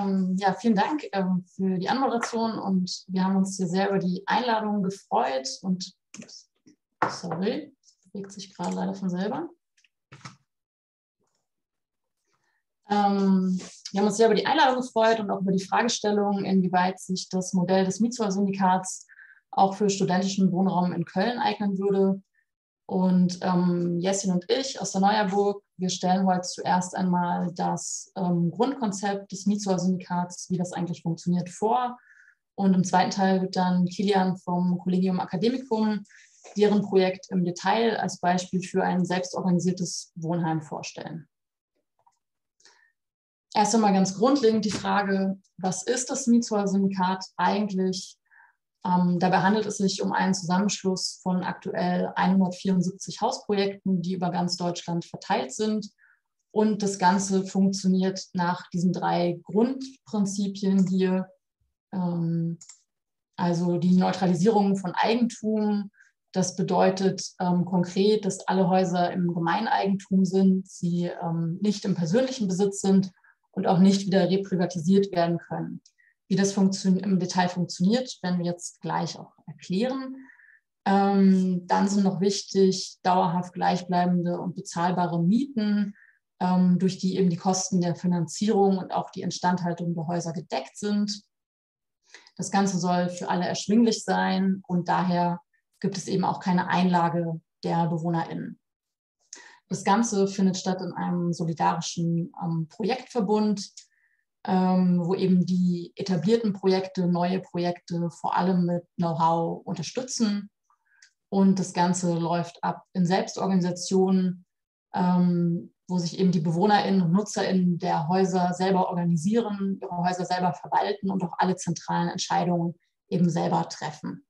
Ja, vielen Dank für die Anmoderation und wir haben uns hier sehr über die Einladung gefreut und, sorry, das bewegt sich gerade leider von selber. Wir haben uns sehr über die Einladung gefreut und auch über die Fragestellung, inwieweit sich das Modell des Mietshäuser-Syndikats auch für studentischen Wohnraum in Köln eignen würde. Und Jessin und ich aus der Neuerburg, wir stellen heute zuerst einmal das Grundkonzept des Mietshäuser-Syndikats, wie das eigentlich funktioniert, vor. Und im zweiten Teil wird dann Kilian vom Collegium Academicum deren Projekt im Detail als Beispiel für ein selbstorganisiertes Wohnheim vorstellen. Erst einmal ganz grundlegend die Frage, was ist das Mietshäuser-Syndikat eigentlich? Dabei handelt es sich um einen Zusammenschluss von aktuell 174 Hausprojekten, die über ganz Deutschland verteilt sind. Und das Ganze funktioniert nach diesen 3 Grundprinzipien hier. Also die Neutralisierung von Eigentum. Das bedeutet konkret, dass alle Häuser im Gemeineigentum sind, sie nicht im persönlichen Besitz sind und auch nicht wieder reprivatisiert werden können. Wie das im Detail funktioniert, werden wir jetzt gleich auch erklären. Dann sind noch wichtig dauerhaft gleichbleibende und bezahlbare Mieten, durch die eben die Kosten der Finanzierung und auch die Instandhaltung der Häuser gedeckt sind. Das Ganze soll für alle erschwinglich sein und daher gibt es eben auch keine Einlage der BewohnerInnen. Das Ganze findet statt in einem solidarischen Projektverbund, wo eben die etablierten Projekte, neue Projekte vor allem mit Know-how unterstützen. Und das Ganze läuft ab in Selbstorganisationen, wo sich eben die BewohnerInnen und NutzerInnen der Häuser selber organisieren, ihre Häuser selber verwalten und auch alle zentralen Entscheidungen eben selber treffen.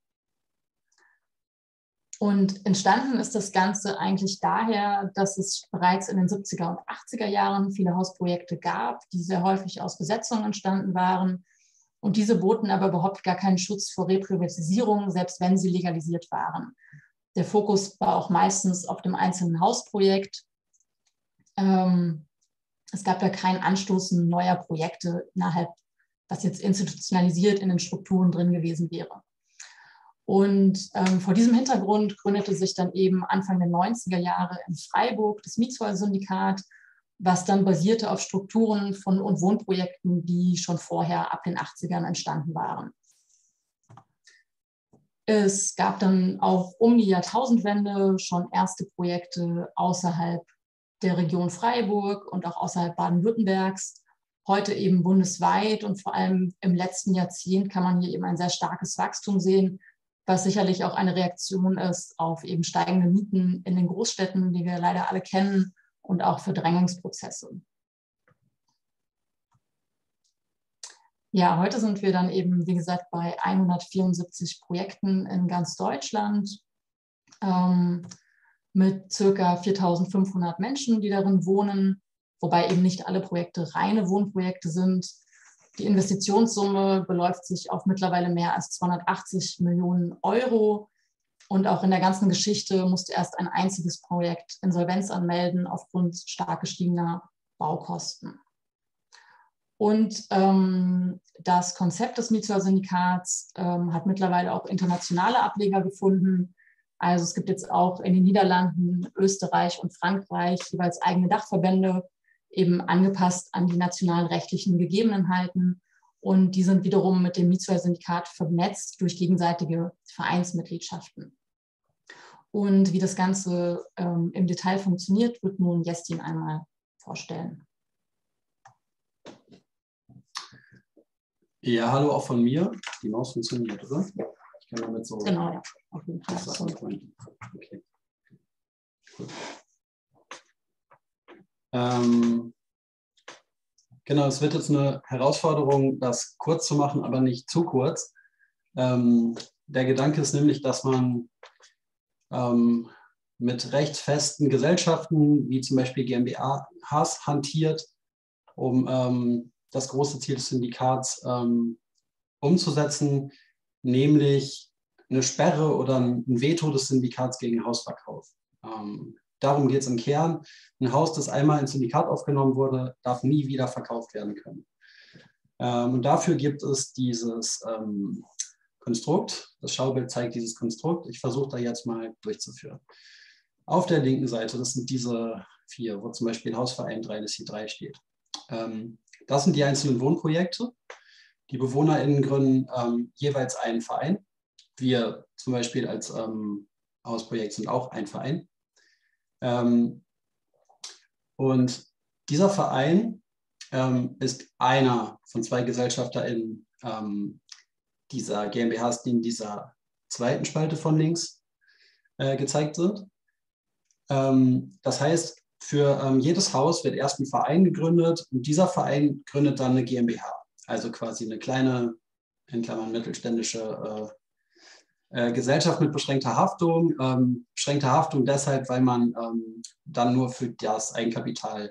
Und entstanden ist das Ganze eigentlich daher, dass es bereits in den 70er und 80er Jahren viele Hausprojekte gab, die sehr häufig aus Besetzungen entstanden waren. Und diese boten aber überhaupt gar keinen Schutz vor Reprivatisierung, selbst wenn sie legalisiert waren. Der Fokus war auch meistens auf dem einzelnen Hausprojekt. Es gab ja kein Anstoßen neuer Projekte innerhalb, was jetzt institutionalisiert in den Strukturen drin gewesen wäre. Und vor diesem Hintergrund gründete sich dann eben Anfang der 90er Jahre in Freiburg das Mietshäuser-Syndikat, was dann basierte auf Strukturen von und Wohnprojekten, die schon vorher ab den 80ern entstanden waren. Es gab dann auch um die Jahrtausendwende schon erste Projekte außerhalb der Region Freiburg und auch außerhalb Baden-Württembergs. Heute eben bundesweit und vor allem im letzten Jahrzehnt kann man hier eben ein sehr starkes Wachstum sehen, was sicherlich auch eine Reaktion ist auf eben steigende Mieten in den Großstädten, die wir leider alle kennen, und auch Verdrängungsprozesse. Ja, heute sind wir dann eben, wie gesagt, bei 174 Projekten in ganz Deutschland mit circa 4.500 Menschen, die darin wohnen, wobei eben nicht alle Projekte reine Wohnprojekte sind. Die Investitionssumme beläuft sich auf mittlerweile mehr als 280 Millionen Euro. Und auch in der ganzen Geschichte musste erst ein einziges Projekt Insolvenz anmelden aufgrund stark gestiegener Baukosten. Und das Konzept des Mietshäuser-Syndikats hat mittlerweile auch internationale Ableger gefunden. Also es gibt jetzt auch in den Niederlanden, Österreich und Frankreich jeweils eigene Dachverbände, eben angepasst an die nationalen rechtlichen Gegebenheiten. Und die sind wiederum mit dem Mietshäuser-Syndikat vernetzt durch gegenseitige Vereinsmitgliedschaften. Und wie das Ganze im Detail funktioniert, wird nun Jessin einmal vorstellen. Ja, hallo auch von mir. Die Maus funktioniert, oder? Ich kann damit so. Genau, ja. Auf jeden Fall. Okay. Gut. Genau, es wird jetzt eine Herausforderung, das kurz zu machen, aber nicht zu kurz. Der Gedanke ist nämlich, dass man mit rechtsfesten Gesellschaften, wie zum Beispiel GmbHs, hantiert, um das große Ziel des Syndikats umzusetzen, nämlich eine Sperre oder ein Veto des Syndikats gegen Hausverkauf. Darum geht es im Kern. Ein Haus, das einmal ins Syndikat aufgenommen wurde, darf nie wieder verkauft werden können. Und dafür gibt es dieses Konstrukt. Das Schaubild zeigt dieses Konstrukt. Ich versuche da jetzt mal durchzuführen. Auf der linken Seite, das sind diese 4, wo zum Beispiel Hausverein 3 bis hier 3 steht. Das sind die einzelnen Wohnprojekte. Die BewohnerInnen gründen jeweils einen Verein. Wir zum Beispiel als Hausprojekt sind auch ein Verein. Und dieser Verein ist einer von 2 GesellschafterInnen dieser GmbHs, die in dieser zweiten Spalte von links gezeigt sind. Das heißt, für jedes Haus wird erst ein Verein gegründet und dieser Verein gründet dann eine GmbH. Also quasi eine kleine, in Klammern mittelständische Gesellschaft mit beschränkter Haftung. Beschränkte Haftung deshalb, weil man dann nur für das Eigenkapital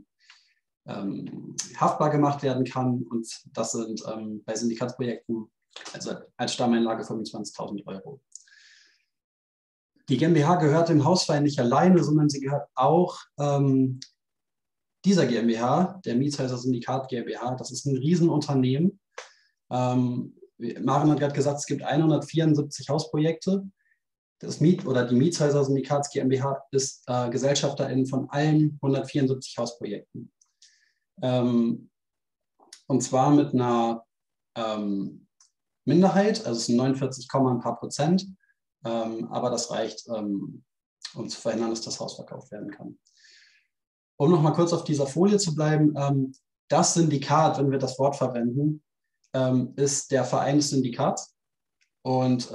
haftbar gemacht werden kann. Und das sind bei Syndikatsprojekten, also als Stammeinlage 25.000 €. Die GmbH gehört dem Hausverein nicht alleine, sondern sie gehört auch dieser GmbH, der Mietshäuser Syndikat GmbH. Das ist ein Riesenunternehmen. Maren hat gerade gesagt, es gibt 174 Hausprojekte. Die Mietshäuser Syndikats GmbH ist Gesellschafterin von allen 174 Hausprojekten. Und zwar mit einer Minderheit, also es sind 49, ein paar Prozent. Aber das reicht, um zu verhindern, dass das Haus verkauft werden kann. Um noch mal kurz auf dieser Folie zu bleiben, das Syndikat, wenn wir das Wort verwenden, ist der Verein des Syndikats. Und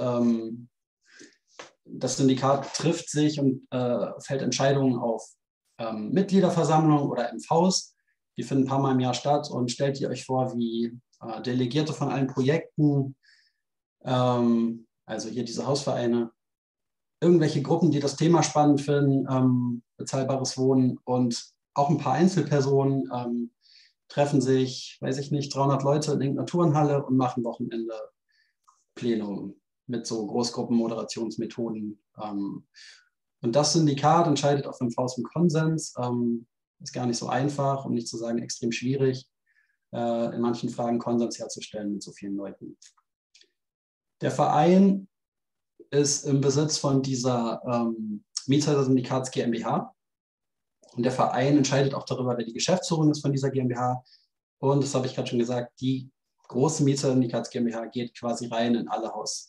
das Syndikat trifft sich und fällt Entscheidungen auf Mitgliederversammlungen oder MVs. Die finden ein paar Mal im Jahr statt und stellt ihr euch vor, wie Delegierte von allen Projekten, also hier diese Hausvereine, irgendwelche Gruppen, die das Thema spannend finden, bezahlbares Wohnen und auch ein paar Einzelpersonen treffen sich, weiß ich nicht, 300 Leute in irgendeiner Turnhalle und machen Wochenende Plenum mit so Großgruppenmoderationsmethoden. Und das Syndikat entscheidet auf MVs im Konsens. Ist gar nicht so einfach, um nicht zu sagen extrem schwierig, in manchen Fragen Konsens herzustellen mit so vielen Leuten. Der Verein ist im Besitz von dieser Mietshäuser Syndikats GmbH. Und der Verein entscheidet auch darüber, wer die Geschäftsführung ist von dieser GmbH. Und das habe ich gerade schon gesagt, die große Mietshäuser Syndikats GmbH geht quasi rein in alle Haus.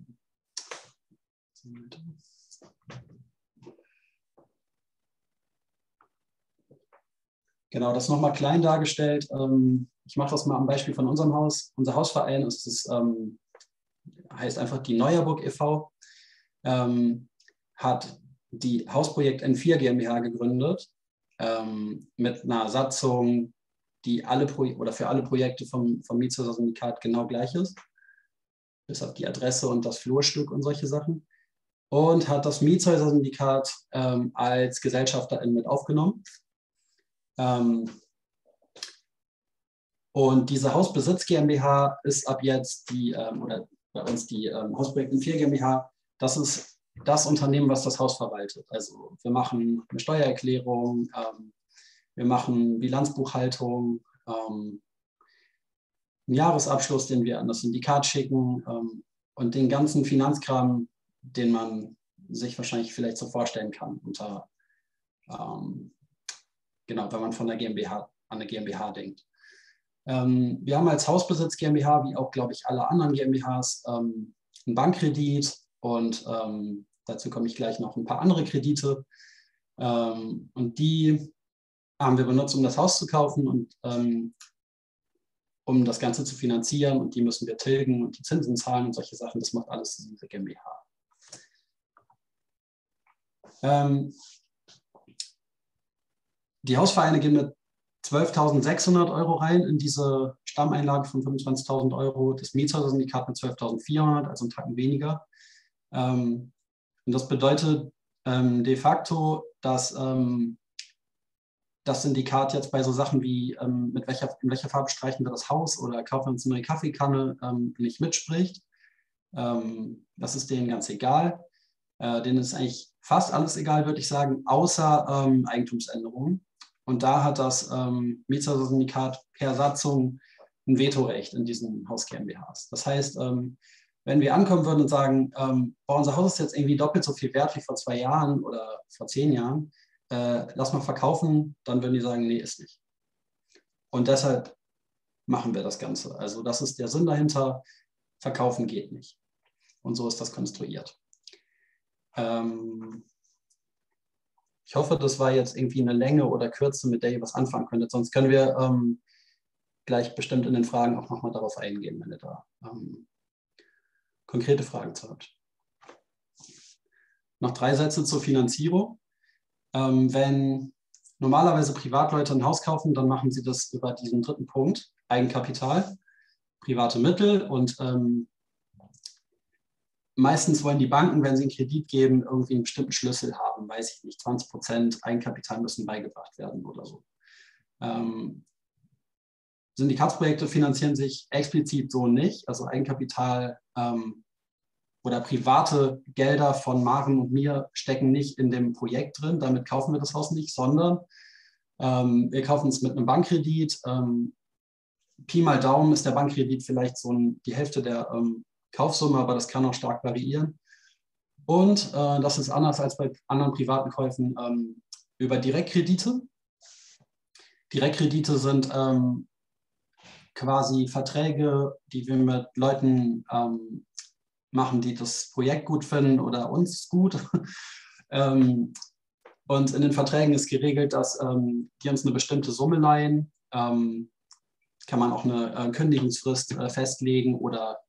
Genau, das nochmal klein dargestellt. Ich mache das mal am Beispiel von unserem Haus. Unser Hausverein ist das, heißt einfach die Neuerburg e.V., hat die Hausprojekt N4 GmbH gegründet, mit einer Satzung, die für alle Projekte vom Mietshäuser Syndikat genau gleich ist, bis auf die Adresse und das Flurstück und solche Sachen, und hat das Mietshäuser Syndikat als Gesellschafterin mit aufgenommen. Und diese Hausbesitz GmbH ist ab jetzt oder bei uns die Hausprojekt N4 GmbH, das ist das Unternehmen, was das Haus verwaltet. Also wir machen eine Steuererklärung, wir machen Bilanzbuchhaltung, einen Jahresabschluss, den wir an das Syndikat schicken, und den ganzen Finanzkram, den man sich wahrscheinlich vielleicht so vorstellen kann, genau, wenn man von der GmbH an eine GmbH denkt. Wir haben als Hausbesitz GmbH, wie auch, glaube ich, alle anderen GmbHs, einen Bankkredit und dazu komme ich gleich noch ein paar andere Kredite. Und die haben wir benutzt, um das Haus zu kaufen und um das Ganze zu finanzieren. Und die müssen wir tilgen und die Zinsen zahlen und solche Sachen. Das macht alles diese GmbH. Die Hausvereine gehen mit 12.600 € rein in diese Stammeinlage von 25.000 €. Das Mietshäuser-Syndikat mit 12.400, also einen Tacken weniger. Und das bedeutet de facto, dass das Syndikat jetzt bei so Sachen wie in welcher Farbe streichen wir das Haus oder kaufen wir uns eine neue Kaffeekanne nicht mitspricht. Das ist denen ganz egal. Denen ist eigentlich fast alles egal, würde ich sagen, außer Eigentumsänderungen. Und da hat das Mietshäuser-Syndikat per Satzung ein Vetorecht in diesen Haus GmbHs. Das heißt, wenn wir ankommen würden und sagen, unser Haus ist jetzt irgendwie doppelt so viel wert wie vor 2 Jahren oder vor 10 Jahren, lass mal verkaufen, dann würden die sagen, nee, ist nicht. Und deshalb machen wir das Ganze. Also das ist der Sinn dahinter, verkaufen geht nicht. Und so ist das konstruiert. Ich hoffe, das war jetzt irgendwie eine Länge oder Kürze, mit der ihr was anfangen könntet. Sonst können wir gleich bestimmt in den Fragen auch nochmal darauf eingehen, wenn ihr da konkrete Fragen zu habt. Noch 3 Sätze zur Finanzierung. Wenn normalerweise Privatleute ein Haus kaufen, dann machen sie das über diesen 3. Punkt, Eigenkapital, private Mittel und meistens wollen die Banken, wenn sie einen Kredit geben, irgendwie einen bestimmten Schlüssel haben, weiß ich nicht, 20% Eigenkapital müssen beigebracht werden oder so. Syndikatsprojekte finanzieren sich explizit so nicht, also Eigenkapital oder private Gelder von Maren und mir stecken nicht in dem Projekt drin, damit kaufen wir das Haus nicht, sondern wir kaufen es mit einem Bankkredit. Pi mal Daumen ist der Bankkredit vielleicht so die Hälfte der Kaufsumme, aber das kann auch stark variieren. Und das ist anders als bei anderen privaten Käufen über Direktkredite. Direktkredite sind quasi Verträge, die wir mit Leuten machen, die das Projekt gut finden oder uns gut. Und in den Verträgen ist geregelt, dass die uns eine bestimmte Summe leihen. Kann man auch eine Kündigungsfrist festlegen oder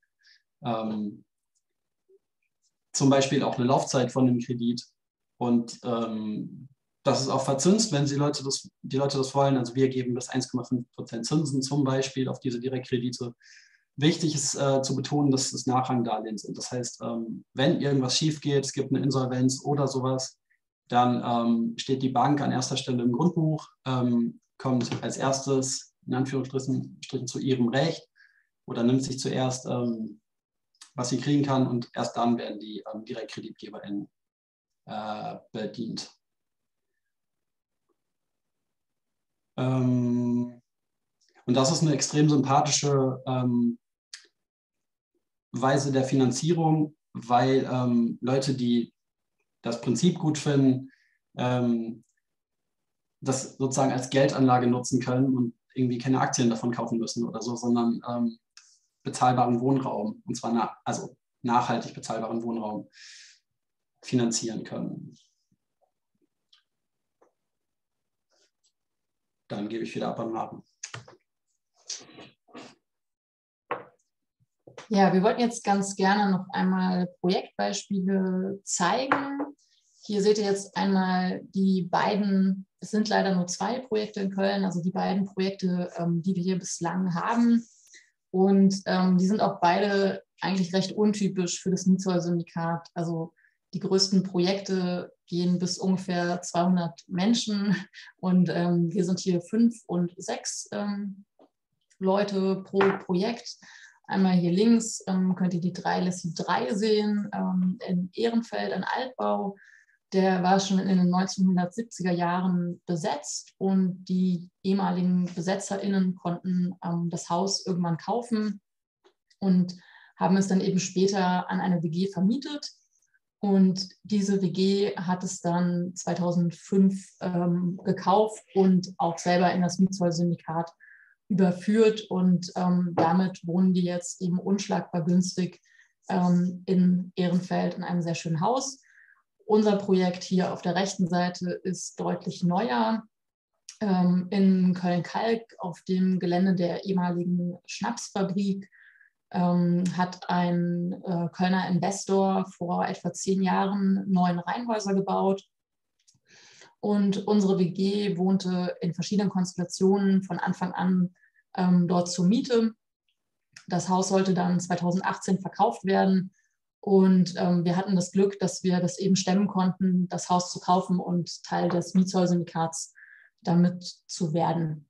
zum Beispiel auch eine Laufzeit von dem Kredit. Und das ist auch verzinst, wenn die Leute das wollen. Also wir geben bis 1,5% Zinsen zum Beispiel auf diese Direktkredite. Wichtig ist zu betonen, dass es Nachrangdarlehen sind. Das heißt, wenn irgendwas schief geht, es gibt eine Insolvenz oder sowas, dann steht die Bank an erster Stelle im Grundbuch, kommt als erstes in Anführungsstrichen zu ihrem Recht oder nimmt sich zuerst, was sie kriegen kann, und erst dann werden die DirektkreditgeberInnen bedient. Und das ist eine extrem sympathische Weise der Finanzierung, weil Leute, die das Prinzip gut finden, das sozusagen als Geldanlage nutzen können und irgendwie keine Aktien davon kaufen müssen oder so, sondern bezahlbaren Wohnraum, und zwar also nachhaltig bezahlbaren Wohnraum finanzieren können. Dann gebe ich wieder ab an Maren. Ja, wir wollten jetzt ganz gerne noch einmal Projektbeispiele zeigen. Hier seht ihr jetzt einmal die beiden, es sind leider nur 2 Projekte in Köln, also die beiden Projekte, die wir hier bislang haben. Und die sind auch beide eigentlich recht untypisch für das Mietshäuser-Syndikat. Also die größten Projekte gehen bis ungefähr 200 Menschen und wir sind hier 5 und 6 Leute pro Projekt. Einmal hier links könnt ihr die 3 Lessig 3 sehen, in Ehrenfeld, ein Altbau. Der war schon in den 1970er Jahren besetzt und die ehemaligen BesetzerInnen konnten das Haus irgendwann kaufen und haben es dann eben später an eine WG vermietet. Und diese WG hat es dann 2005 gekauft und auch selber in das Mietshäuser-Syndikat überführt. Und damit wohnen die jetzt eben unschlagbar günstig in Ehrenfeld in einem sehr schönen Haus. Unser Projekt hier auf der rechten Seite ist deutlich neuer. In Köln-Kalk auf dem Gelände der ehemaligen Schnapsfabrik hat ein Kölner Investor vor etwa 10 Jahren 9 Reihenhäuser gebaut. Und unsere WG wohnte in verschiedenen Konstellationen von Anfang an dort zur Miete. Das Haus sollte dann 2018 verkauft werden. Und wir hatten das Glück, dass wir das eben stemmen konnten, das Haus zu kaufen und Teil des Mietshäuser-Syndikats damit zu werden.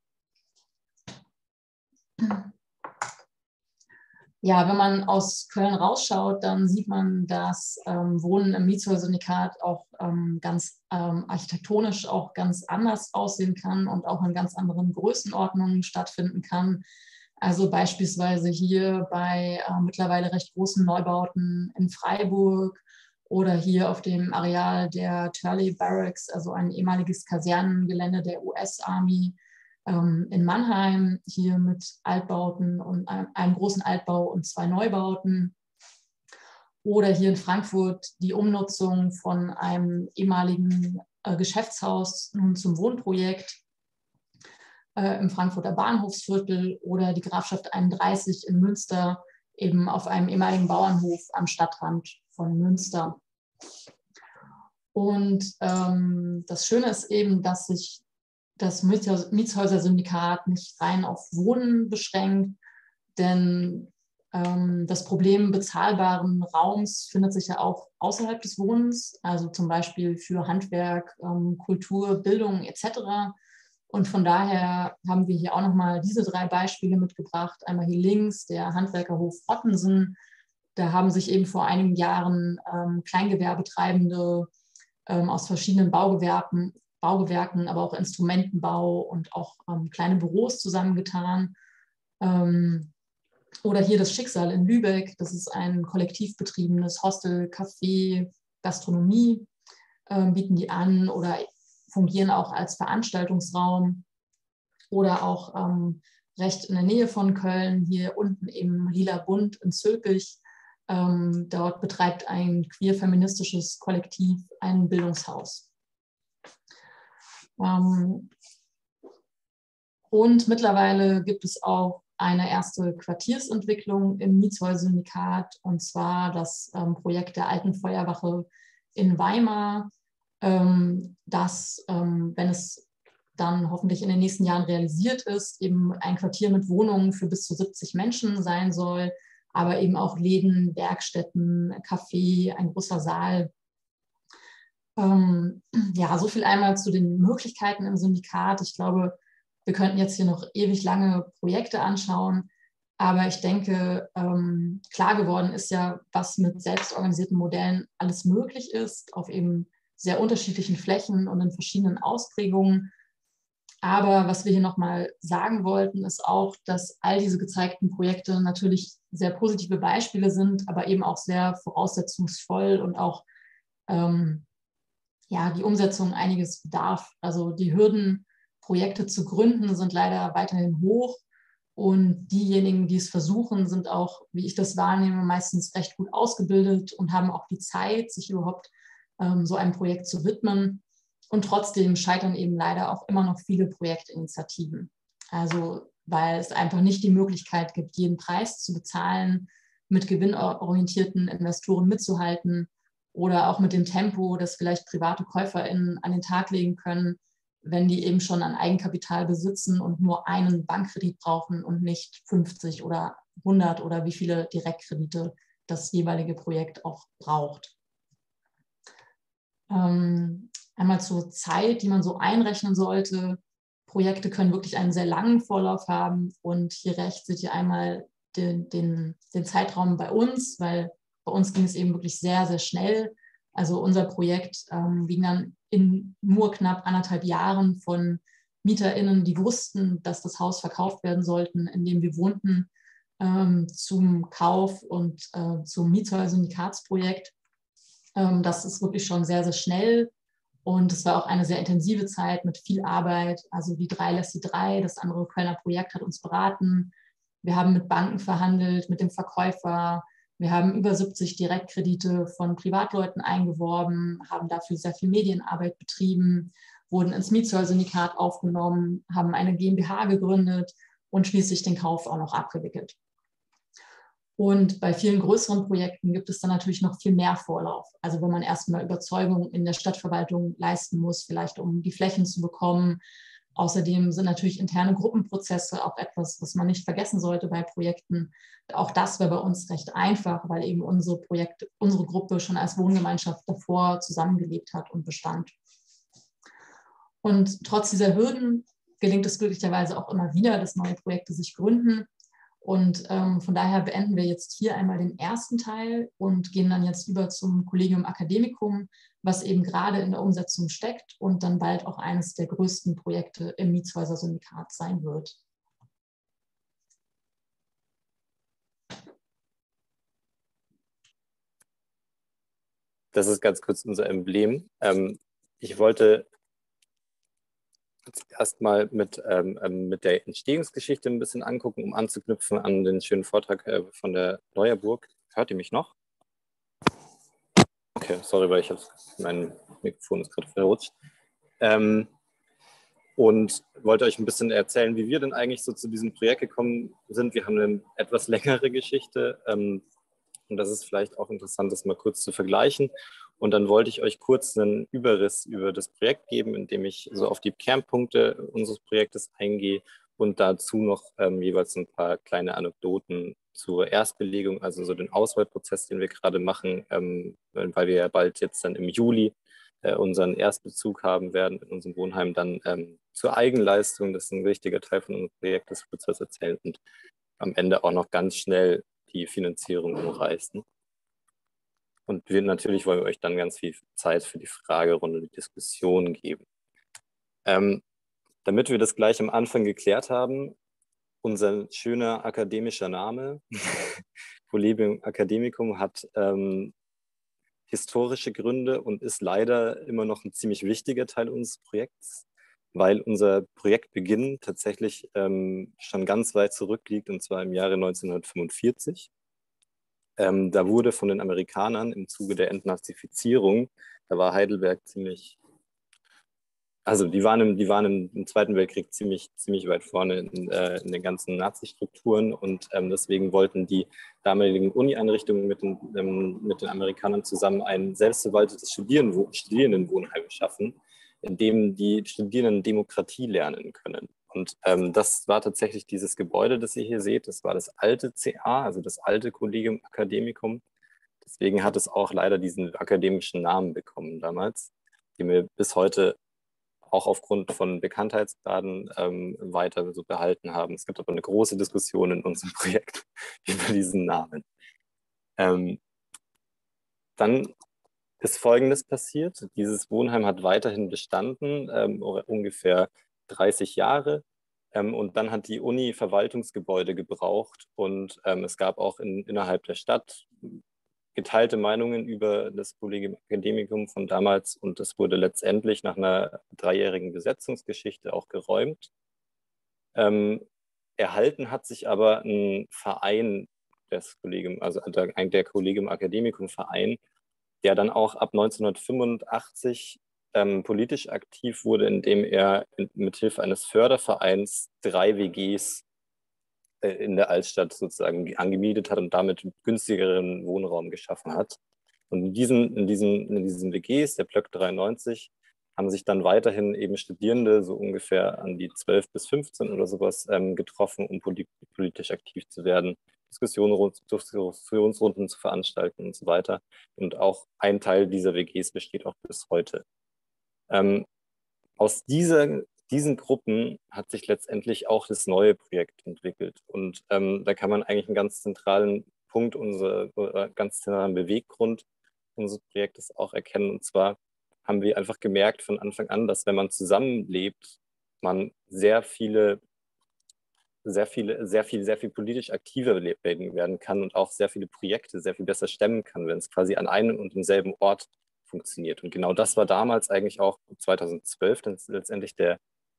Ja, wenn man aus Köln rausschaut, dann sieht man, dass Wohnen im Mietshäuser-Syndikat auch ganz architektonisch auch ganz anders aussehen kann und auch in ganz anderen Größenordnungen stattfinden kann. Also beispielsweise hier bei mittlerweile recht großen Neubauten in Freiburg oder hier auf dem Areal der Turley Barracks, also ein ehemaliges Kasernengelände der US-Army in Mannheim, hier mit Altbauten und einem großen Altbau und 2 Neubauten. Oder hier in Frankfurt die Umnutzung von einem ehemaligen Geschäftshaus nun zum Wohnprojekt im Frankfurter Bahnhofsviertel oder die Grafschaft 31 in Münster, eben auf einem ehemaligen Bauernhof am Stadtrand von Münster. Und das Schöne ist eben, dass sich das Mietshäuser-Syndikat nicht rein auf Wohnen beschränkt, denn das Problem bezahlbaren Raums findet sich ja auch außerhalb des Wohnens, also zum Beispiel für Handwerk, Kultur, Bildung etc. Und von daher haben wir hier auch nochmal diese 3 Beispiele mitgebracht. Einmal hier links der Handwerkerhof Ottensen. Da haben sich eben vor einigen Jahren Kleingewerbetreibende aus verschiedenen Baugewerken, aber auch Instrumentenbau und auch kleine Büros zusammengetan. Oder hier das Schicksal in Lübeck. Das ist ein kollektiv betriebenes Hostel, Café, Gastronomie bieten die an oder fungieren auch als Veranstaltungsraum oder auch recht in der Nähe von Köln, hier unten eben Lila Bund in Zülpich. Dort betreibt ein queer-feministisches Kollektiv ein Bildungshaus. Und mittlerweile gibt es auch eine erste Quartiersentwicklung im Mietshäuser-Syndikat, und zwar das Projekt der Alten Feuerwache in Weimar, das, wenn es dann hoffentlich in den nächsten Jahren realisiert ist, eben ein Quartier mit Wohnungen für bis zu 70 Menschen sein soll, aber eben auch Läden, Werkstätten, Café, ein großer Saal. Ja, so viel einmal zu den Möglichkeiten im Syndikat. Ich glaube, wir könnten jetzt hier noch ewig lange Projekte anschauen, aber ich denke, klar geworden ist ja, was mit selbstorganisierten Modellen alles möglich ist, auf eben sehr unterschiedlichen Flächen und in verschiedenen Ausprägungen. Aber was wir hier nochmal sagen wollten, ist auch, dass all diese gezeigten Projekte natürlich sehr positive Beispiele sind, aber eben auch sehr voraussetzungsvoll und auch ja, die Umsetzung einiges bedarf. Also die Hürden, Projekte zu gründen, sind leider weiterhin hoch. Und diejenigen, die es versuchen, sind auch, wie ich das wahrnehme, meistens recht gut ausgebildet und haben auch die Zeit, sich überhaupt so einem Projekt zu widmen. Und trotzdem scheitern eben leider auch immer noch viele Projektinitiativen. Also weil es einfach nicht die Möglichkeit gibt, jeden Preis zu bezahlen, mit gewinnorientierten Investoren mitzuhalten oder auch mit dem Tempo, das vielleicht private KäuferInnen an den Tag legen können, wenn die eben schon an Eigenkapital besitzen und nur einen Bankkredit brauchen und nicht 50 oder 100 oder wie viele Direktkredite das jeweilige Projekt auch braucht. Einmal zur Zeit, die man so einrechnen sollte. Projekte können wirklich einen sehr langen Vorlauf haben und hier rechts seht ihr einmal den Zeitraum bei uns, weil bei uns ging es eben wirklich sehr, sehr schnell. Also unser Projekt ging dann in nur knapp 1,5 Jahren von MieterInnen, die wussten, dass das Haus verkauft werden sollte, in dem wir wohnten, zum Kauf und zum Mietshäuser-Syndikatsprojekt. Das ist wirklich schon sehr, sehr schnell. Und es war auch eine sehr intensive Zeit mit viel Arbeit. Also die 3 lässt die 3, das andere Kölner Projekt hat uns beraten. Wir haben mit Banken verhandelt, mit dem Verkäufer. Wir haben über 70 Direktkredite von Privatleuten eingeworben, haben dafür sehr viel Medienarbeit betrieben, wurden ins Mietshäuser-Syndikat aufgenommen, haben eine GmbH gegründet und schließlich den Kauf auch noch abgewickelt. Und bei vielen größeren Projekten gibt es dann natürlich noch viel mehr Vorlauf. Also wenn man erstmal Überzeugung in der Stadtverwaltung leisten muss, vielleicht um die Flächen zu bekommen. Außerdem sind natürlich interne Gruppenprozesse auch etwas, was man nicht vergessen sollte bei Projekten. Auch das wäre bei uns recht einfach, weil eben unsere Gruppe schon als Wohngemeinschaft davor zusammengelebt hat und bestand. Und trotz dieser Hürden gelingt es glücklicherweise auch immer wieder, dass neue Projekte sich gründen. Und von daher beenden wir jetzt hier einmal den ersten Teil und gehen dann jetzt über zum Collegium Academicum, was eben gerade in der Umsetzung steckt und dann bald auch eines der größten Projekte im Mietshäuser-Syndikat sein wird. Das ist ganz kurz unser Emblem. Ich wollte erstmal mit der Entstehungsgeschichte ein bisschen angucken, um anzuknüpfen an den schönen Vortrag von der Neuerburg. Hört ihr mich noch? Okay, sorry, weil mein Mikrofon ist gerade verrutscht. Und wollte euch ein bisschen erzählen, wie wir denn eigentlich so zu diesem Projekt gekommen sind. Wir haben eine etwas längere Geschichte und das ist vielleicht auch interessant, das mal kurz zu vergleichen. Und dann wollte ich euch kurz einen Überriss über das Projekt geben, indem ich so auf die Kernpunkte unseres Projektes eingehe und dazu noch jeweils ein paar kleine Anekdoten zur Erstbelegung, also so den Auswahlprozess, den wir gerade machen, weil wir ja bald jetzt dann im Juli unseren Erstbezug haben werden in unserem Wohnheim, dann zur Eigenleistung, das ist ein wichtiger Teil von unserem Projekt, das wird was erzählen und am Ende auch noch ganz schnell die Finanzierung umreißen. Und natürlich wollen wir euch dann ganz viel Zeit für die Fragerunde, die Diskussion geben. Damit wir das gleich am Anfang geklärt haben, unser schöner akademischer Name, Collegium Academicum, hat historische Gründe und ist leider immer noch ein ziemlich wichtiger Teil unseres Projekts, weil unser Projektbeginn tatsächlich schon ganz weit zurückliegt, und zwar im Jahre 1945. Da wurde von den Amerikanern im Zuge der Entnazifizierung, da war Heidelberg ziemlich, also die waren im Zweiten Weltkrieg ziemlich weit vorne in den ganzen Nazi-Strukturen und deswegen wollten die damaligen Uni-Einrichtungen mit den Amerikanern zusammen ein selbstverwaltetes Studierendenwohnheim schaffen, in dem die Studierenden Demokratie lernen können. Und das war tatsächlich dieses Gebäude, das ihr hier seht. Das war das alte CA, also das alte Collegium Academicum. Deswegen hat es auch leider diesen akademischen Namen bekommen damals, den wir bis heute auch aufgrund von Bekanntheitsgraden weiter so behalten haben. Es gibt aber eine große Diskussion in unserem Projekt über diesen Namen. Dann ist Folgendes passiert. Dieses Wohnheim hat weiterhin bestanden, ungefähr 30 Jahre. Und dann hat die Uni Verwaltungsgebäude gebraucht und es gab auch innerhalb der Stadt geteilte Meinungen über das Collegium Academicum von damals und das wurde letztendlich nach einer 3-jährigen Besetzungsgeschichte auch geräumt. Erhalten hat sich aber ein Verein des Collegium, also der Collegium Academicum Verein, der dann auch ab 1985 politisch aktiv wurde, indem er mithilfe eines Fördervereins 3 WGs in der Altstadt sozusagen angemietet hat und damit günstigeren Wohnraum geschaffen hat. Und in diesen WGs, der Blöck 93, haben sich dann weiterhin eben Studierende, so ungefähr an die 12 bis 15 oder sowas, getroffen, um politisch aktiv zu werden, Diskussionsrunden zu veranstalten und so weiter. Und auch ein Teil dieser WGs besteht auch bis heute. Aus diesen Gruppen hat sich letztendlich auch das neue Projekt entwickelt. Und da kann man eigentlich einen ganz zentralen Punkt, ganz zentralen Beweggrund unseres Projektes auch erkennen. Und zwar haben wir einfach gemerkt von Anfang an, dass wenn man zusammenlebt, man sehr viel politisch aktiver werden kann und auch sehr viele Projekte sehr viel besser stemmen kann, wenn es quasi an einem und demselben Ort funktioniert. Und genau das war damals eigentlich auch 2012 dann letztendlich der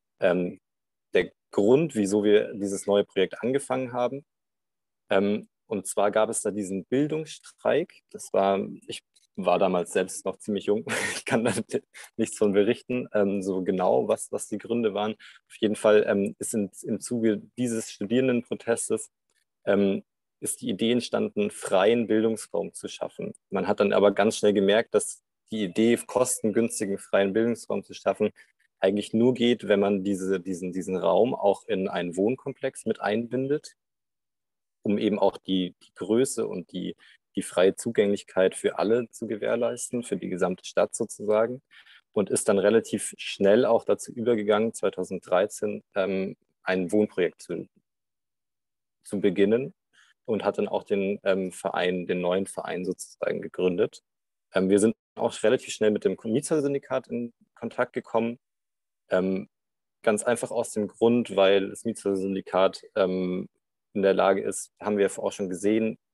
Grund, wieso wir dieses neue Projekt angefangen haben. Und zwar gab es da diesen Bildungsstreik. Ich war damals selbst noch ziemlich jung. Ich kann da nichts von berichten, so genau, was die Gründe waren. Auf jeden Fall ist im Zuge dieses Studierendenprotestes ist die Idee entstanden, freien Bildungsraum zu schaffen. Man hat dann aber ganz schnell gemerkt, dass die Idee, kostengünstigen freien Bildungsraum zu schaffen, eigentlich nur geht, wenn man diesen Raum auch in einen Wohnkomplex mit einbindet, um eben auch die Größe und die freie Zugänglichkeit für alle zu gewährleisten, für die gesamte Stadt sozusagen. Und ist dann relativ schnell auch dazu übergegangen, 2013 ein Wohnprojekt zu beginnen und hat dann auch den neuen Verein sozusagen gegründet. Wir sind auch relativ schnell mit dem Mietersyndikat in Kontakt gekommen. Ganz einfach aus dem Grund, weil das Mietersyndikat in der Lage ist, haben wir auch schon gesehen,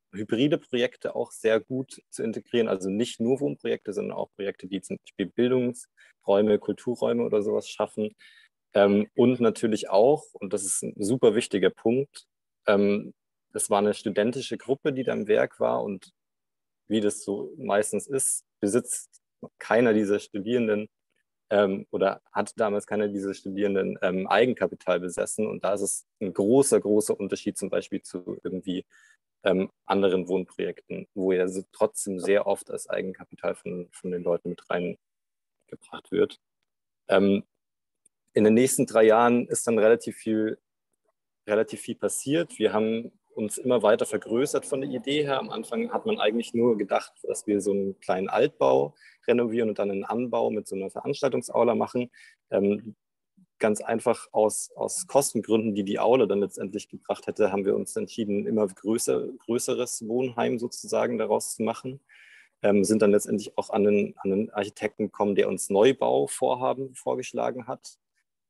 hybride Projekte auch sehr gut zu integrieren, also nicht nur Wohnprojekte, sondern auch Projekte, die zum Beispiel Bildungsräume, Kulturräume oder sowas schaffen. Und natürlich auch, und das ist ein super wichtiger Punkt, es war eine studentische Gruppe, die da im Werk war, und wie das so meistens ist, besitzt keiner dieser Studierenden oder hat damals keiner dieser Studierenden Eigenkapital besessen. Und da ist es ein großer, großer Unterschied zum Beispiel zu irgendwie anderen Wohnprojekten, wo ja so trotzdem sehr oft das Eigenkapital von den Leuten mit reingebracht wird. In den nächsten 3 Jahren ist dann relativ viel passiert. Wir haben uns immer weiter vergrößert von der Idee her. Am Anfang hat man eigentlich nur gedacht, dass wir so einen kleinen Altbau renovieren und dann einen Anbau mit so einer Veranstaltungsaula machen. Ganz einfach aus Kostengründen, die die Aula dann letztendlich gebracht hätte, haben wir uns entschieden, immer größeres Wohnheim sozusagen daraus zu machen. Sind dann letztendlich auch an einen Architekten gekommen, der uns Neubauvorhaben vorgeschlagen hat,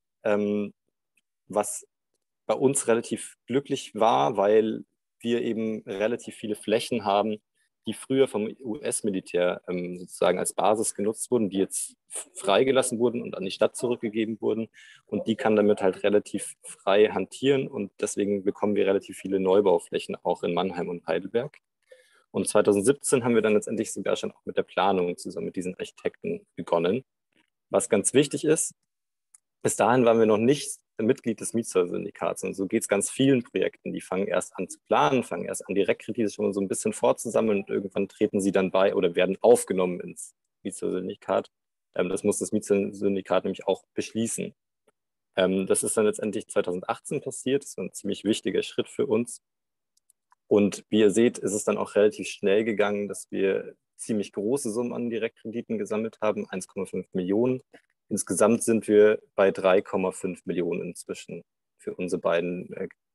was bei uns relativ glücklich war, weil wir eben relativ viele Flächen haben, die früher vom US-Militär sozusagen als Basis genutzt wurden, die jetzt freigelassen wurden und an die Stadt zurückgegeben wurden. Und die kann damit halt relativ frei hantieren. Und deswegen bekommen wir relativ viele Neubauflächen auch in Mannheim und Heidelberg. Und 2017 haben wir dann letztendlich sogar schon auch mit der Planung zusammen mit diesen Architekten begonnen. Was ganz wichtig ist, bis dahin waren wir noch nicht Mitglied des Mietshäuser-Syndikats. Und so geht es ganz vielen Projekten. Die fangen erst an zu planen, fangen erst an, Direktkredite schon so ein bisschen vorzusammeln, und irgendwann treten sie dann bei oder werden aufgenommen ins Mietshäuser-Syndikat. Das muss das Mietshäuser-Syndikat nämlich auch beschließen. Das ist dann letztendlich 2018 passiert. Das war ein ziemlich wichtiger Schritt für uns. Und wie ihr seht, ist es dann auch relativ schnell gegangen, dass wir ziemlich große Summen an Direktkrediten gesammelt haben, 1,5 Millionen. Insgesamt sind wir bei 3,5 Millionen inzwischen für unsere beiden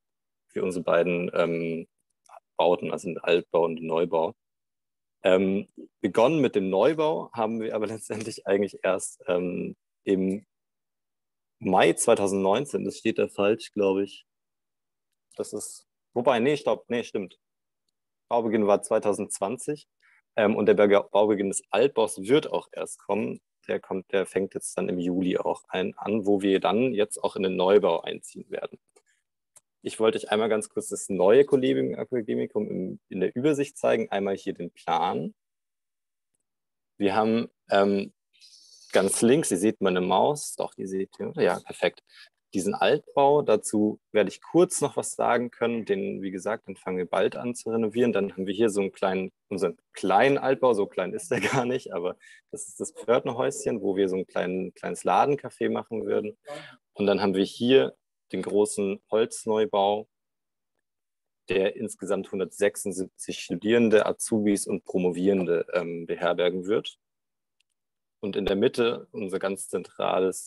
Bauten, also den Altbau und den Neubau. Begonnen mit dem Neubau haben wir aber letztendlich eigentlich erst im Mai 2019, das steht da falsch, glaube ich. Stimmt. Baubeginn war 2020 und der Baubeginn des Altbaus wird auch erst kommen. Der fängt jetzt dann im Juli auch an, wo wir dann jetzt auch in den Neubau einziehen werden. Ich wollte euch einmal ganz kurz das neue Collegium Akademicum in der Übersicht zeigen. Einmal hier den Plan. Wir haben ganz links, ihr seht meine Maus, doch, ihr seht, ja, perfekt, diesen Altbau. Dazu werde ich kurz noch was sagen können. Wie gesagt, den fangen wir bald an zu renovieren. Dann haben wir hier so unseren kleinen Altbau, so klein ist der gar nicht, aber das ist das Pförtnerhäuschen, wo wir so ein kleines Ladencafé machen würden. Und dann haben wir hier den großen Holzneubau, der insgesamt 176 Studierende, Azubis und Promovierende beherbergen wird. Und in der Mitte unser ganz zentrales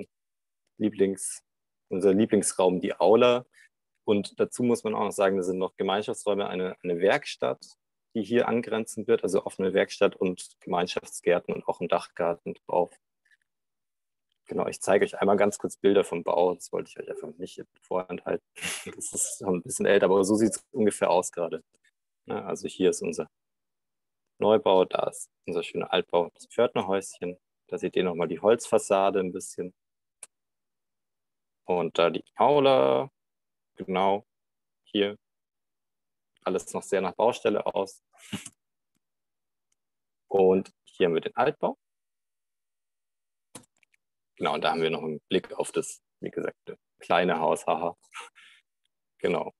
unser Lieblingsraum, die Aula. Und dazu muss man auch noch sagen, da sind noch Gemeinschaftsräume, eine Werkstatt, die hier angrenzen wird, also offene Werkstatt und Gemeinschaftsgärten und auch ein Dachgarten drauf. Genau, ich zeige euch einmal ganz kurz Bilder vom Bau. Das wollte ich euch einfach nicht vorenthalten. Das ist schon ein bisschen älter, aber so sieht es ungefähr aus gerade. Ja, also hier ist unser Neubau, da ist unser schöner Altbau, das Pförtnerhäuschen. Da seht ihr nochmal die Holzfassade ein bisschen. Und da die Aula, genau, hier. Alles noch sehr nach Baustelle aus. Und hier haben wir den Altbau. Genau, und da haben wir noch einen Blick auf das, wie gesagt, kleine Haus, haha. Genau.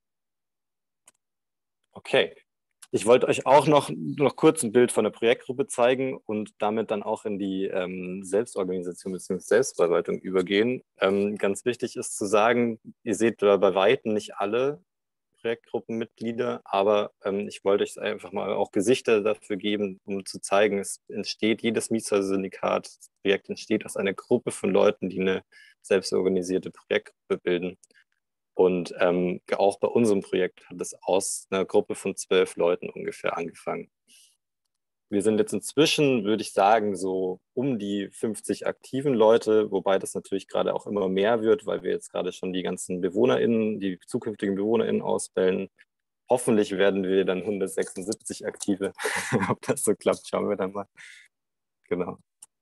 Okay. Ich wollte euch auch noch kurz ein Bild von der Projektgruppe zeigen und damit dann auch in die Selbstorganisation bzw. Selbstverwaltung übergehen. Ganz wichtig ist zu sagen, ihr seht da bei Weitem nicht alle Projektgruppenmitglieder, aber ich wollte euch einfach mal auch Gesichter dafür geben, um zu zeigen, jedes Mietshäuser-Syndikat, das Projekt entsteht aus einer Gruppe von Leuten, die eine selbstorganisierte Projektgruppe bilden. Und auch bei unserem Projekt hat es aus einer Gruppe von 12 Leuten ungefähr angefangen. Wir sind jetzt inzwischen, würde ich sagen, so um die 50 aktiven Leute, wobei das natürlich gerade auch immer mehr wird, weil wir jetzt gerade schon die ganzen die zukünftigen BewohnerInnen auswählen. hoffentlich werden wir dann 176 Aktive. Ob das so klappt, schauen wir dann mal. Genau.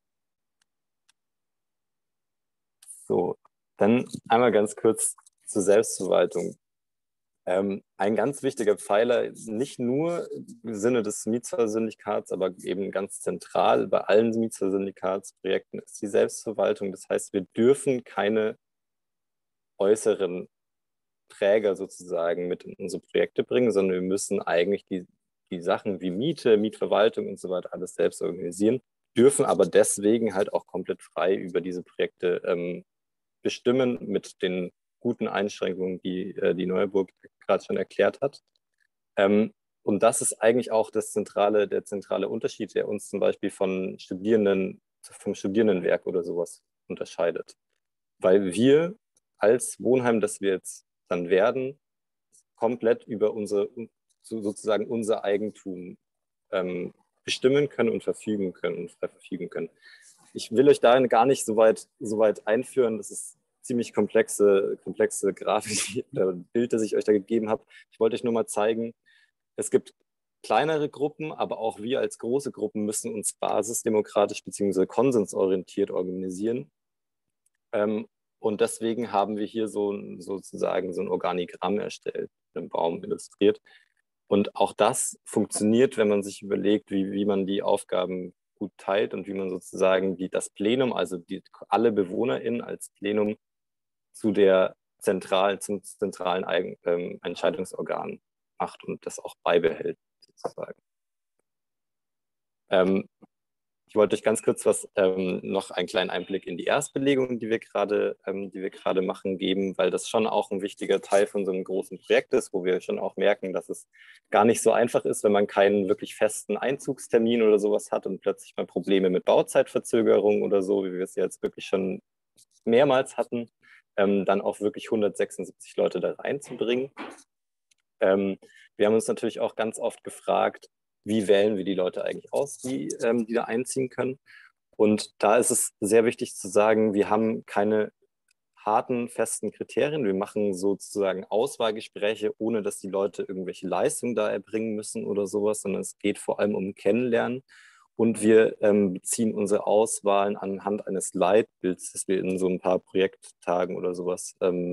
So, dann einmal ganz kurz zur Selbstverwaltung. Ein ganz wichtiger Pfeiler, nicht nur im Sinne des Mietshäuser-Syndikats, aber eben ganz zentral bei allen Mietshäuser-Syndikatsprojekten ist die Selbstverwaltung. Das heißt, wir dürfen keine äußeren Träger sozusagen mit in unsere Projekte bringen, sondern wir müssen eigentlich die Sachen wie Miete, Mietverwaltung und so weiter alles selbst organisieren, dürfen aber deswegen halt auch komplett frei über diese Projekte bestimmen mit den guten Einschränkungen, die die Neuburg gerade schon erklärt hat. Und das ist eigentlich auch der zentrale Unterschied, der uns zum Beispiel vom Studierendenwerk oder sowas unterscheidet. Weil wir als Wohnheim, das wir jetzt dann werden, komplett über sozusagen unser Eigentum bestimmen können und verfügen können und frei verfügen können. Ich will euch da gar nicht so weit einführen. Das ist ziemlich komplexe Grafik oder Bild, das ich euch da gegeben habe. Ich wollte euch nur mal zeigen, es gibt kleinere Gruppen, aber auch wir als große Gruppen müssen uns basisdemokratisch bzw. konsensorientiert organisieren. Und deswegen haben wir hier sozusagen so ein Organigramm erstellt, im Baum illustriert. Und auch das funktioniert, wenn man sich überlegt, wie man die Aufgaben gut teilt und wie man sozusagen das Plenum, also alle BewohnerInnen als Plenum zum zentralen Entscheidungsorgan macht und das auch beibehält, sozusagen. Ich wollte euch ganz kurz noch einen kleinen Einblick in die Erstbelegung, die wir gerade machen, geben, weil das schon auch ein wichtiger Teil von so einem großen Projekt ist, wo wir schon auch merken, dass es gar nicht so einfach ist, wenn man keinen wirklich festen Einzugstermin oder sowas hat und plötzlich mal Probleme mit Bauzeitverzögerung oder so, wie wir es jetzt wirklich schon mehrmals hatten, dann auch wirklich 176 Leute da reinzubringen. Wir haben uns natürlich auch ganz oft gefragt, wie wählen wir die Leute eigentlich aus, die da einziehen können. Und da ist es sehr wichtig zu sagen, wir haben keine harten, festen Kriterien. Wir machen sozusagen Auswahlgespräche, ohne dass die Leute irgendwelche Leistungen da erbringen müssen oder sowas, sondern es geht vor allem um Kennenlernen. Und wir beziehen unsere Auswahlen anhand eines Leitbilds, das wir in so ein paar Projekttagen oder sowas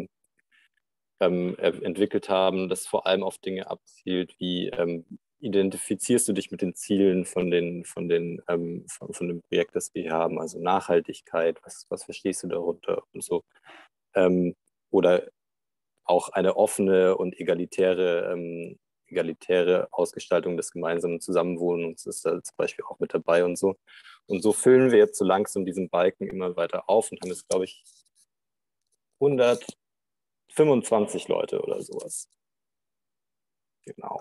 entwickelt haben, das vor allem auf Dinge abzielt, wie identifizierst du dich mit den Zielen von dem Projekt, das wir hier haben, also Nachhaltigkeit, was verstehst du darunter und so. Oder auch eine offene und egalitäre Ausgestaltung des gemeinsamen Zusammenwohnens ist da zum Beispiel auch mit dabei und so. Und so füllen wir jetzt so langsam diesen Balken immer weiter auf und haben jetzt, glaube ich, 125 Leute oder sowas. Genau.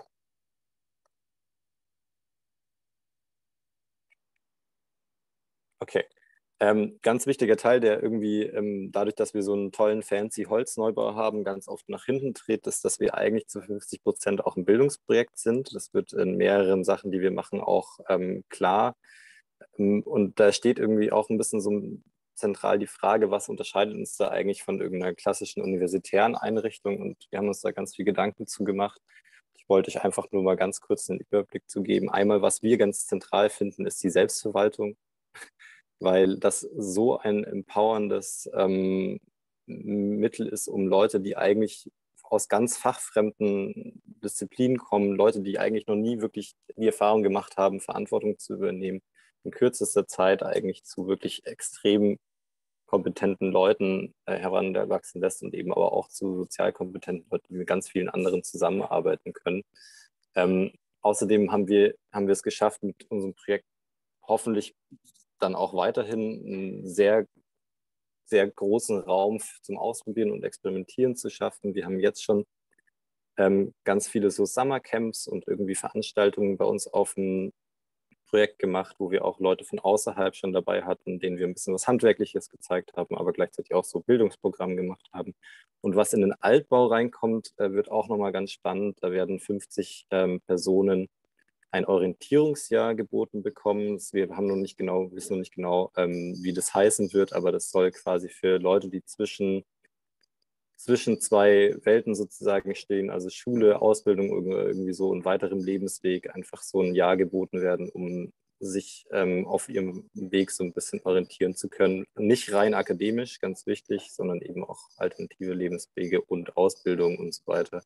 Okay. Ganz wichtiger Teil, der irgendwie dadurch, dass wir so einen tollen, fancy Holzneubau haben, ganz oft nach hinten tritt, ist, dass wir eigentlich zu 50% auch ein Bildungsprojekt sind. Das wird in mehreren Sachen, die wir machen, auch klar. Und da steht irgendwie auch ein bisschen so zentral die Frage, was unterscheidet uns da eigentlich von irgendeiner klassischen universitären Einrichtung? Und wir haben uns da ganz viel Gedanken zu gemacht. Ich wollte euch einfach nur mal ganz kurz einen Überblick zu geben. Einmal, was wir ganz zentral finden, ist die Selbstverwaltung, weil das so ein empowerndes Mittel ist, um Leute, die eigentlich aus ganz fachfremden Disziplinen kommen, Leute, die eigentlich noch nie wirklich die Erfahrung gemacht haben, Verantwortung zu übernehmen, in kürzester Zeit eigentlich zu wirklich extrem kompetenten Leuten heranwachsen lässt und eben aber auch zu sozial kompetenten Leuten, die mit ganz vielen anderen zusammenarbeiten können. Außerdem haben wir es geschafft, mit unserem Projekt hoffentlich dann auch weiterhin einen sehr, sehr großen Raum zum Ausprobieren und Experimentieren zu schaffen. Wir haben jetzt schon ganz viele so Summercamps und irgendwie Veranstaltungen bei uns auf dem Projekt gemacht, wo wir auch Leute von außerhalb schon dabei hatten, denen wir ein bisschen was Handwerkliches gezeigt haben, aber gleichzeitig auch so Bildungsprogramm gemacht haben. Und was in den Altbau reinkommt, wird auch nochmal ganz spannend. Da werden 50 Personen ein Orientierungsjahr geboten bekommen. Wir haben wissen noch nicht genau, wie das heißen wird, aber das soll quasi für Leute, die zwischen zwischen zwei Welten sozusagen stehen, also Schule, Ausbildung irgendwie so und weiterem Lebensweg einfach so ein Jahr geboten werden, um sich auf ihrem Weg so ein bisschen orientieren zu können. Nicht rein akademisch, ganz wichtig, sondern eben auch alternative Lebenswege und Ausbildung und so weiter.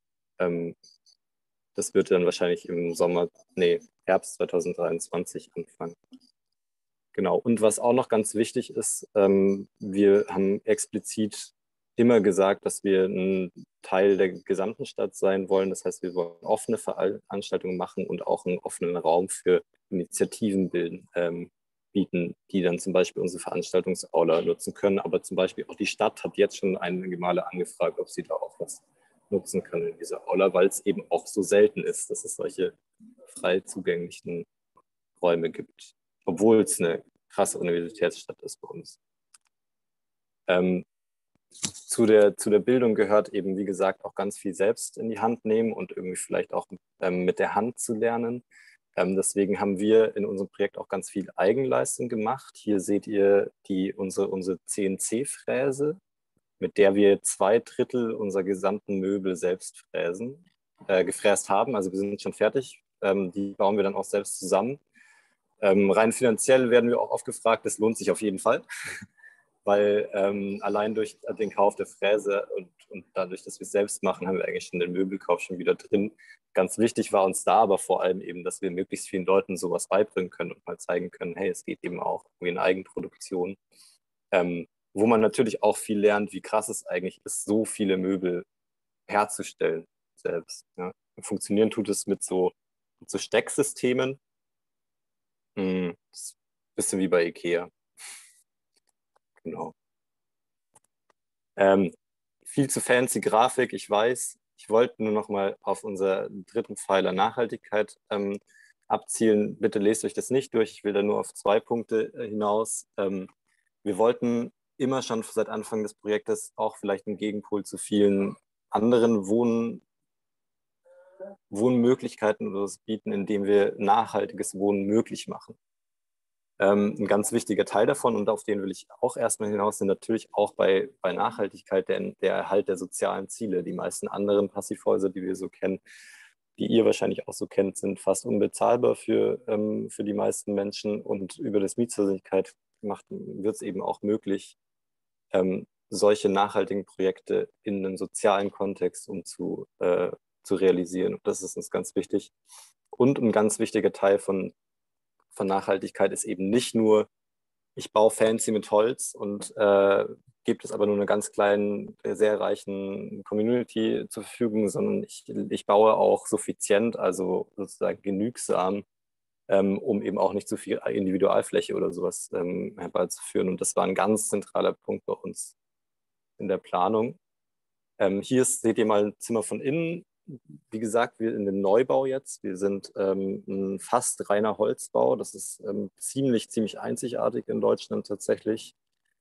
Das wird dann wahrscheinlich im Herbst 2023 anfangen. Genau, und was auch noch ganz wichtig ist, wir haben explizit immer gesagt, dass wir ein Teil der gesamten Stadt sein wollen. Das heißt, wir wollen offene Veranstaltungen machen und auch einen offenen Raum für Initiativen bieten, die dann zum Beispiel unsere Veranstaltungsaula nutzen können. Aber zum Beispiel auch die Stadt hat jetzt schon einige Male angefragt, ob sie da auch was nutzen können in dieser Aula, weil es eben auch so selten ist, dass es solche frei zugänglichen Räume gibt, obwohl es eine krasse Universitätsstadt ist bei uns. Zu der Bildung gehört eben, wie gesagt, auch ganz viel selbst in die Hand nehmen und irgendwie vielleicht auch mit der Hand zu lernen. Deswegen haben wir in unserem Projekt auch ganz viel Eigenleistung gemacht. Hier seht ihr unsere CNC-Fräse, mit der wir 2/3 unserer gesamten Möbel selbst gefräst haben. Also wir sind schon fertig. Die bauen wir dann auch selbst zusammen. Rein finanziell werden wir auch oft gefragt, das lohnt sich auf jeden Fall, weil allein durch den Kauf der Fräse und dadurch, dass wir es selbst machen, haben wir eigentlich schon den Möbelkauf schon wieder drin. Ganz wichtig war uns da aber vor allem eben, dass wir möglichst vielen Leuten sowas beibringen können und mal zeigen können, hey, es geht eben auch in Eigenproduktion, wo man natürlich auch viel lernt, wie krass es eigentlich ist, so viele Möbel herzustellen selbst. Ja. Funktionieren tut es mit so Stecksystemen. Das ist ein bisschen wie bei IKEA. Genau. Viel zu fancy Grafik, ich weiß. Ich wollte nur noch mal auf unser dritten Pfeiler Nachhaltigkeit abzielen. Bitte lest euch das nicht durch. Ich will da nur auf 2 Punkte hinaus. Wir wollten immer schon seit Anfang des Projektes auch vielleicht einen Gegenpol zu vielen anderen Wohnmöglichkeiten oder so bieten, indem wir nachhaltiges Wohnen möglich machen. Ein ganz wichtiger Teil davon, und auf den will ich auch erstmal hinaus, sind natürlich auch bei Nachhaltigkeit der Erhalt der sozialen Ziele. Die meisten anderen Passivhäuser, die wir so kennen, die ihr wahrscheinlich auch so kennt, sind fast unbezahlbar für die meisten Menschen. Und über das Mietshäusigkeit wird es eben auch möglich, solche nachhaltigen Projekte in einem sozialen Kontext zu realisieren. Und das ist uns ganz wichtig. Und ein ganz wichtiger Teil von Nachhaltigkeit ist eben nicht nur, ich baue fancy mit Holz und gebe es aber nur einer ganz kleinen, sehr reichen Community zur Verfügung, sondern ich baue auch suffizient, also sozusagen genügsam, um eben auch nicht zu viel Individualfläche oder sowas herbeizuführen. Und das war ein ganz zentraler Punkt bei uns in der Planung. Hier seht ihr mal ein Zimmer von innen. Wie gesagt, wir in dem Neubau jetzt. Wir sind ein fast reiner Holzbau. Das ist ziemlich einzigartig in Deutschland tatsächlich.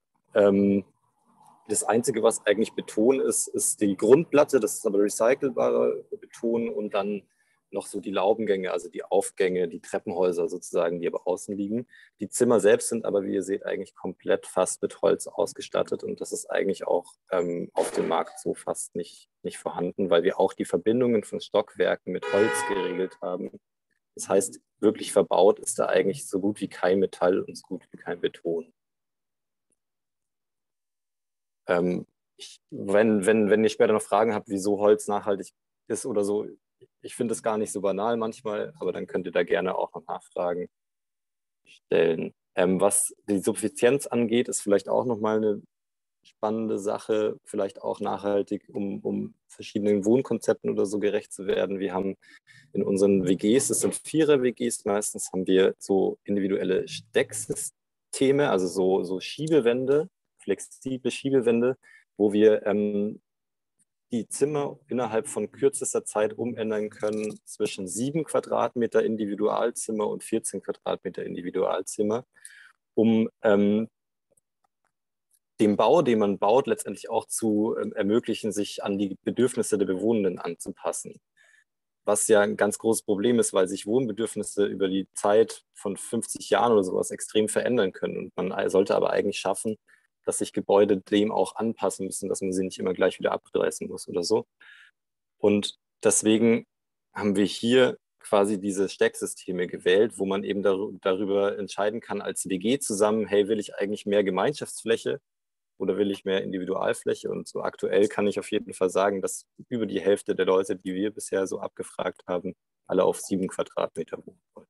Das Einzige, was eigentlich Beton ist, ist die Grundplatte. Das ist aber recycelbare Beton und dann noch so die Laubengänge, also die Aufgänge, die Treppenhäuser sozusagen, die aber außen liegen. Die Zimmer selbst sind aber, wie ihr seht, eigentlich komplett fast mit Holz ausgestattet und das ist eigentlich auch auf dem Markt so fast nicht vorhanden, weil wir auch die Verbindungen von Stockwerken mit Holz geregelt haben. Das heißt, wirklich verbaut ist da eigentlich so gut wie kein Metall und so gut wie kein Beton. Wenn ihr später noch Fragen habt, wieso Holz nachhaltig ist oder so, ich finde es gar nicht so banal manchmal, aber dann könnt ihr da gerne auch noch Nachfragen stellen. Was die Suffizienz angeht, ist vielleicht auch nochmal eine spannende Sache, vielleicht auch nachhaltig, um verschiedenen Wohnkonzepten oder so gerecht zu werden. Wir haben in unseren WGs, das sind 4er-WGs meistens, haben wir so individuelle Stecksysteme, also so Schiebewände, flexible Schiebewände, wo wir die Zimmer innerhalb von kürzester Zeit umändern können zwischen 7 Quadratmeter Individualzimmer und 14 Quadratmeter Individualzimmer, um dem Bau, den man baut, letztendlich auch zu ermöglichen, sich an die Bedürfnisse der Bewohnenden anzupassen. Was ja ein ganz großes Problem ist, weil sich Wohnbedürfnisse über die Zeit von 50 Jahren oder sowas extrem verändern können. Und man sollte aber eigentlich schaffen, dass sich Gebäude dem auch anpassen müssen, dass man sie nicht immer gleich wieder abreißen muss oder so. Und deswegen haben wir hier quasi diese Stecksysteme gewählt, wo man eben darüber entscheiden kann als WG zusammen, hey, will ich eigentlich mehr Gemeinschaftsfläche oder will ich mehr Individualfläche? Und so aktuell kann ich auf jeden Fall sagen, dass über die Hälfte der Leute, die wir bisher so abgefragt haben, alle auf 7 Quadratmeter wohnen wollen.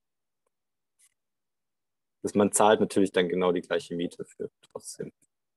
Man zahlt natürlich dann genau die gleiche Miete für trotzdem.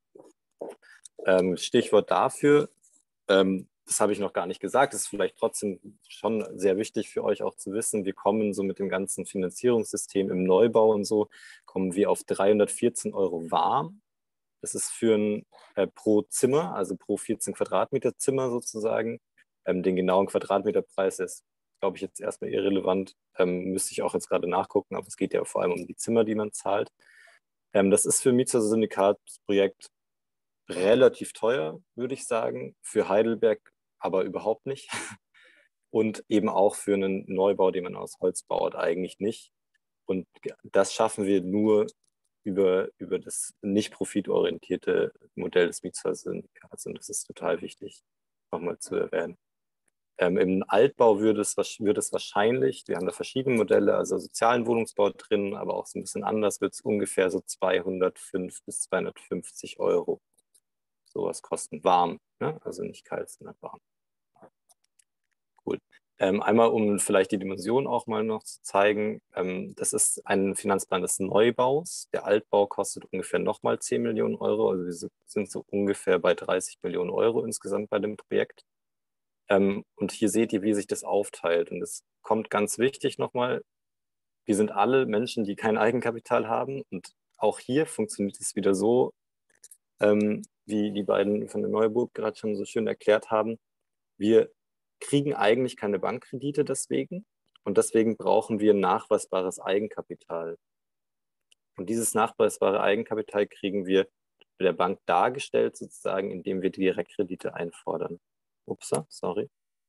Stichwort dafür, das habe ich noch gar nicht gesagt, das ist vielleicht trotzdem schon sehr wichtig für euch auch zu wissen, wir kommen so mit dem ganzen Finanzierungssystem im Neubau und so, kommen wir auf 314 € warm. Das ist für ein pro Zimmer, also pro 14 Quadratmeter Zimmer sozusagen. Den genauen Quadratmeterpreis ist, glaube ich, jetzt erstmal irrelevant. Müsste ich auch jetzt gerade nachgucken, aber es geht ja vor allem um die Zimmer, die man zahlt. Das ist für ein Mietshäuser-Syndikatsprojekt relativ teuer, würde ich sagen. Für Heidelberg aber überhaupt nicht. Und eben auch für einen Neubau, den man aus Holz baut, eigentlich nicht. Und das schaffen wir nur über das nicht profitorientierte Modell des Mietshäuser-Syndikats. Und das ist total wichtig, nochmal zu erwähnen. Im Altbau wird es wahrscheinlich, wir haben da verschiedene Modelle, also sozialen Wohnungsbau drin, aber auch so ein bisschen anders, wird es ungefähr so 205 bis 250 € sowas kosten. Warm, ne? Also nicht kalt, sondern warm. Cool. Einmal, um vielleicht die Dimension auch mal noch zu zeigen, das ist ein Finanzplan des Neubaus. Der Altbau kostet ungefähr nochmal 10 Millionen €. Also wir sind so ungefähr bei 30 Millionen € insgesamt bei dem Projekt. Und hier seht ihr, wie sich das aufteilt. Und es kommt ganz wichtig nochmal, wir sind alle Menschen, die kein Eigenkapital haben. Und auch hier funktioniert es wieder so, wie die beiden von der Neuburg gerade schon so schön erklärt haben. Wir kriegen eigentlich keine Bankkredite deswegen. Und deswegen brauchen wir nachweisbares Eigenkapital. Und dieses nachweisbare Eigenkapital kriegen wir der Bank dargestellt, sozusagen, indem wir Direktkredite einfordern. Upsa, sorry.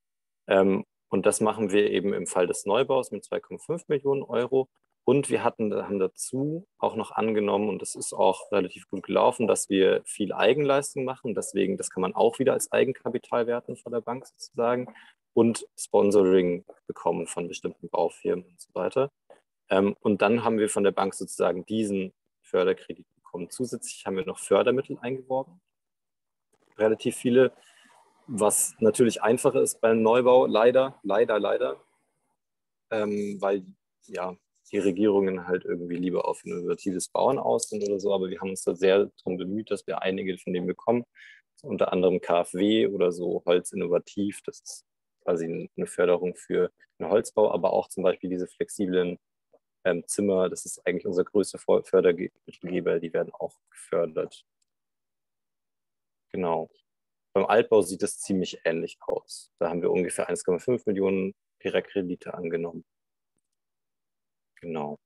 Und das machen wir eben im Fall des Neubaus mit 2,5 Millionen €. Und wir haben dazu auch noch angenommen, und das ist auch relativ gut gelaufen, dass wir viel Eigenleistung machen. Deswegen, das kann man auch wieder als Eigenkapital werten von der Bank sozusagen. Und Sponsoring bekommen von bestimmten Baufirmen und so weiter. Und dann haben wir von der Bank sozusagen diesen Förderkredit bekommen. Zusätzlich haben wir noch Fördermittel eingeworben. Relativ viele, was natürlich einfacher ist beim Neubau, leider, weil ja die Regierungen halt irgendwie lieber auf innovatives Bauen aus sind oder so, aber wir haben uns da sehr darum bemüht, dass wir einige von denen bekommen, unter anderem KfW oder so Holz innovativ, das ist quasi eine Förderung für den Holzbau, aber auch zum Beispiel diese flexiblen Zimmer, das ist eigentlich unser größter Fördergeber, die werden auch gefördert. Genau. Beim Altbau sieht es ziemlich ähnlich aus. Da haben wir ungefähr 1,5 Millionen Direktkredite angenommen. Genau.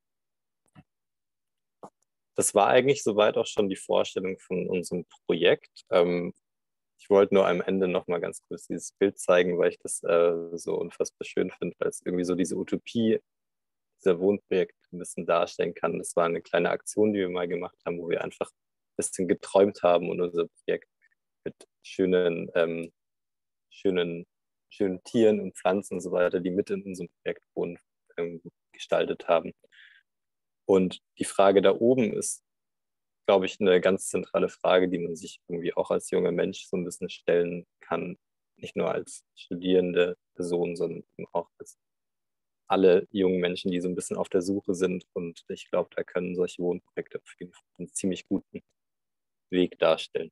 Das war eigentlich soweit auch schon die Vorstellung von unserem Projekt. Ich wollte nur am Ende noch mal ganz kurz dieses Bild zeigen, weil ich das so unfassbar schön finde, weil es irgendwie so diese Utopie dieser Wohnprojekt ein bisschen darstellen kann. Das war eine kleine Aktion, die wir mal gemacht haben, wo wir einfach ein bisschen geträumt haben und unser Projekt mit schönen Tieren und Pflanzen und so weiter, die mit in unserem Projekt wohnen, gestaltet haben. Und die Frage da oben ist, glaube ich, eine ganz zentrale Frage, die man sich irgendwie auch als junger Mensch so ein bisschen stellen kann. Nicht nur als studierende Person, sondern auch als alle jungen Menschen, die so ein bisschen auf der Suche sind. Und ich glaube, da können solche Wohnprojekte auf jeden Fall einen ziemlich guten Weg darstellen.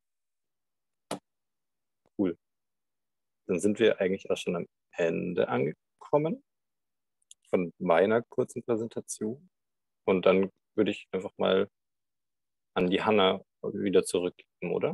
Cool. Dann sind wir eigentlich auch schon am Ende angekommen von meiner kurzen Präsentation. Und dann würde ich einfach mal an die Hanna wieder zurückgeben, oder?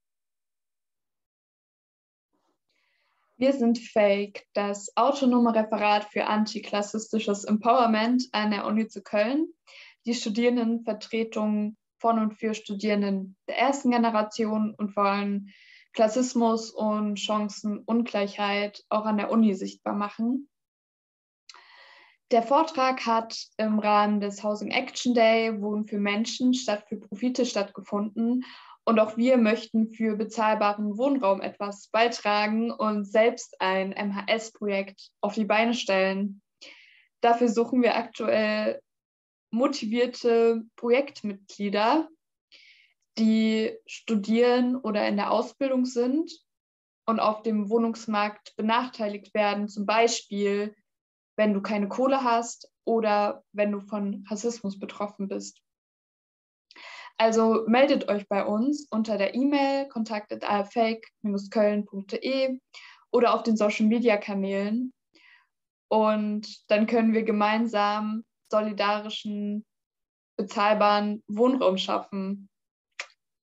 Wir sind FAKE, das autonome Referat für antiklassistisches Empowerment an der Uni zu Köln. Die Studierendenvertretung von und für Studierenden der ersten Generation und wollen Klassismus und Chancenungleichheit auch an der Uni sichtbar machen. Der Vortrag hat im Rahmen des Housing Action Day Wohnen für Menschen statt für Profite stattgefunden Und auch wir möchten für bezahlbaren Wohnraum etwas beitragen und selbst ein MHS-Projekt auf die Beine stellen. Dafür suchen wir aktuell motivierte Projektmitglieder, die studieren oder in der Ausbildung sind und auf dem Wohnungsmarkt benachteiligt werden, zum Beispiel, wenn du keine Kohle hast oder wenn du von Rassismus betroffen bist. Also meldet euch bei uns unter der E-Mail kontakt@afake-köln.de oder auf den Social-Media-Kanälen und dann können wir gemeinsam solidarischen, bezahlbaren Wohnraum schaffen.